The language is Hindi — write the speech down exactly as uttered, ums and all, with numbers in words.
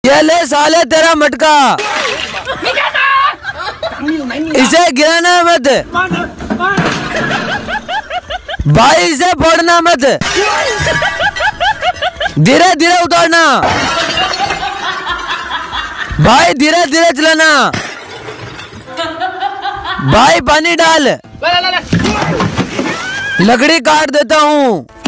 ये ले साले तेरा मटका, इसे गिराना मत भाई, इसे फोड़ना मत, धीरे धीरे उतारना भाई, धीरे धीरे चलाना भाई, पानी डाल, लकड़ी काट देता हूँ।